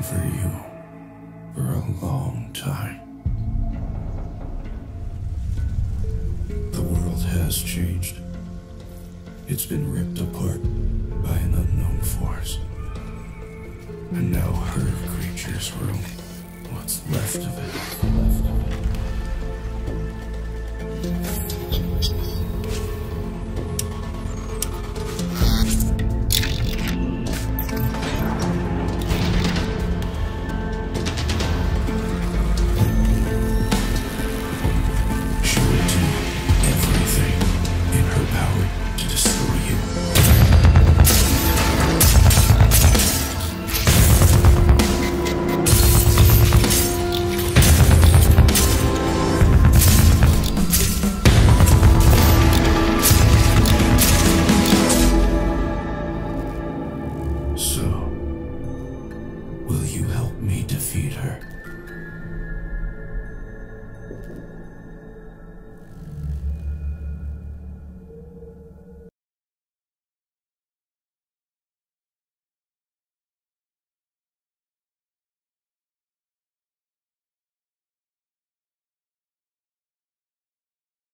for you for a long time. The world has changed. It's been ripped apart by an unknown force. And now her creatures roam what's left of it.